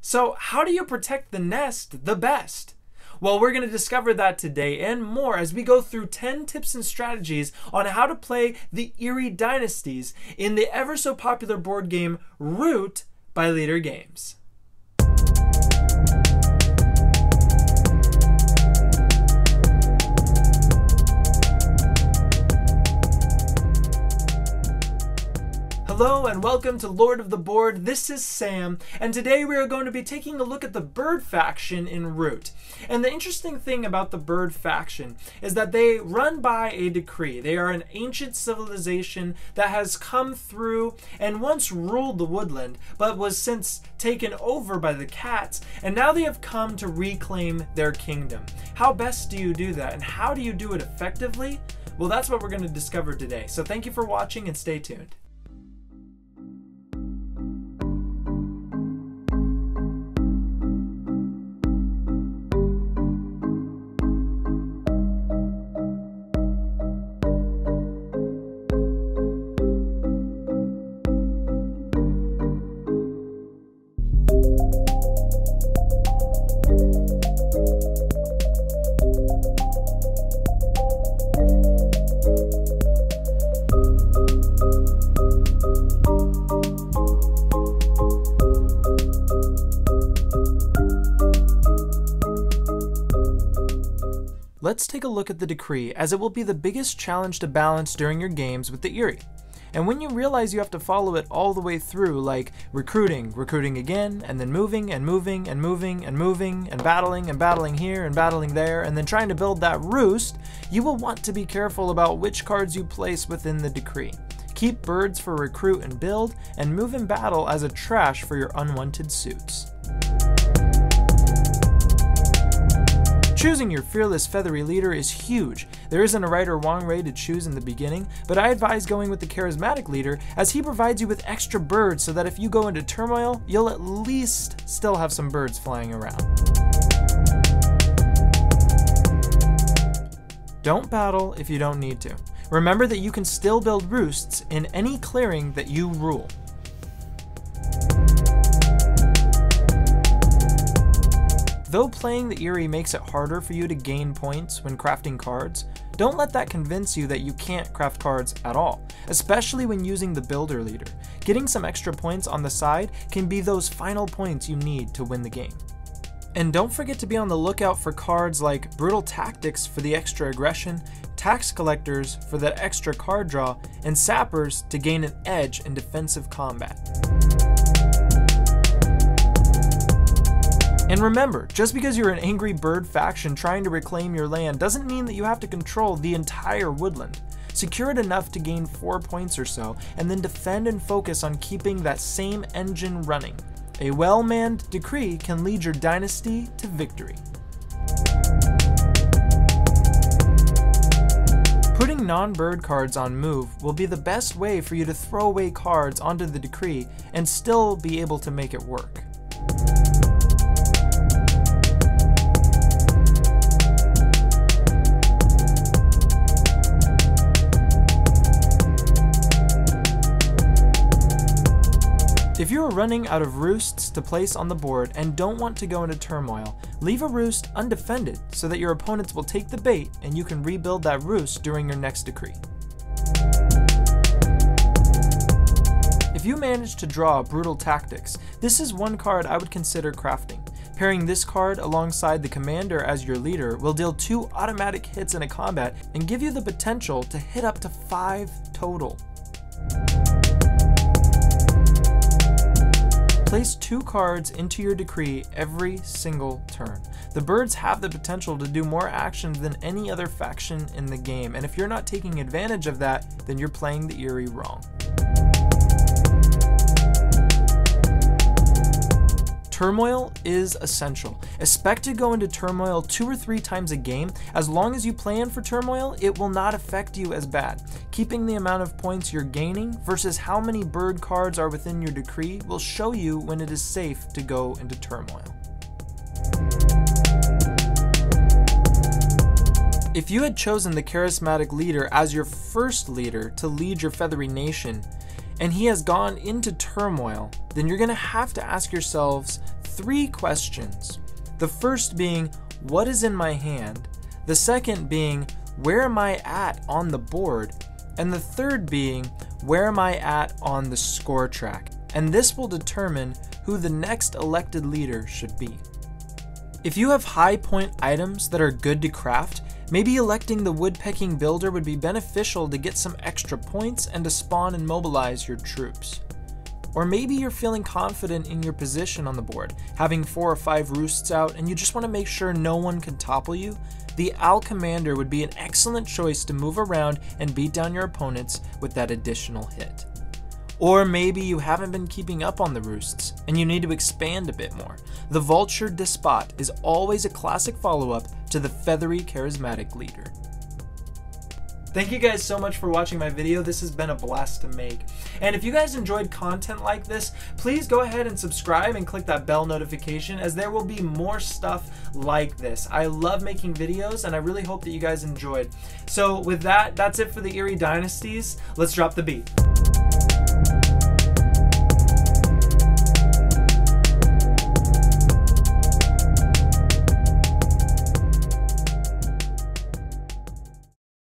So how do you protect the nest the best? Well, we're going to discover that today and more as we go through 10 tips and strategies on how to play the Eyrie Dynasties in the ever so popular board game Root by Leader Games. Hello and welcome to Lord of the Board. This is Sam, and today we are going to be taking a look at the bird faction in Root. And the interesting thing about the bird faction is that they run by a decree. They are an ancient civilization that has come through and once ruled the woodland, but was since taken over by the cats, and now they have come to reclaim their kingdom. How best do you do that, and how do you do it effectively? Well, that's what we're going to discover today. So thank you for watching and stay tuned. Let's take a look at the decree, as it will be the biggest challenge to balance during your games with the Eyrie. And when you realize you have to follow it all the way through, like recruiting again, and then moving and moving and moving and moving and battling here and battling there, and then trying to build that roost, you will want to be careful about which cards you place within the decree. Keep birds for recruit and build, and move in battle as a trash for your unwanted suits. Choosing your fearless feathery leader is huge. There isn't a right or wrong way to choose in the beginning, but I advise going with the charismatic leader, as he provides you with extra birds so that if you go into turmoil, you'll at least still have some birds flying around. Don't battle if you don't need to. Remember that you can still build roosts in any clearing that you rule. Though playing the Eyrie makes it harder for you to gain points when crafting cards, don't let that convince you that you can't craft cards at all, especially when using the builder leader. Getting some extra points on the side can be those final points you need to win the game. And don't forget to be on the lookout for cards like Brutal Tactics for the extra aggression, Tax Collectors for that extra card draw, and Sappers to gain an edge in defensive combat. And remember, just because you're an angry bird faction trying to reclaim your land doesn't mean that you have to control the entire woodland. Secure it enough to gain 4 points or so, and then defend and focus on keeping that same engine running. A well-manned decree can lead your dynasty to victory. Putting non-bird cards on move will be the best way for you to throw away cards onto the decree and still be able to make it work. If you are running out of roosts to place on the board and don't want to go into turmoil, leave a roost undefended so that your opponents will take the bait and you can rebuild that roost during your next decree. If you manage to draw Brutal Tactics, this is one card I would consider crafting. Pairing this card alongside the commander as your leader will deal 2 automatic hits in a combat and give you the potential to hit up to 5 total. Place 2 cards into your decree every single turn. The birds have the potential to do more actions than any other faction in the game, and if you're not taking advantage of that, then you're playing the Eyrie wrong. Turmoil is essential. Expect to go into turmoil 2 or 3 times a game. As long as you plan for turmoil, it will not affect you as bad. Keeping the amount of points you're gaining versus how many bird cards are within your decree will show you when it is safe to go into turmoil. If you had chosen the charismatic leader as your first leader to lead your feathery nation, and he has gone into turmoil, then you're going to have to ask yourselves 3 questions. The first being, what is in my hand? The second being, where am I at on the board? And the third being, where am I at on the score track? And this will determine who the next elected leader should be. If you have high point items that are good to craft, maybe electing the woodpecking builder would be beneficial to get some extra points and to spawn and mobilize your troops. Or maybe you're feeling confident in your position on the board, having 4 or 5 roosts out and you just want to make sure no one can topple you. The Owl Commander would be an excellent choice to move around and beat down your opponents with that additional hit. Or maybe you haven't been keeping up on the roosts and you need to expand a bit more. The Vulture Despot is always a classic follow-up to the feathery charismatic leader. Thank you guys so much for watching my video. This has been a blast to make. And if you guys enjoyed content like this, please go ahead and subscribe and click that bell notification, as there will be more stuff like this. I love making videos and I really hope that you guys enjoyed. So with that, that's it for the Eyrie Dynasties. Let's drop the beat.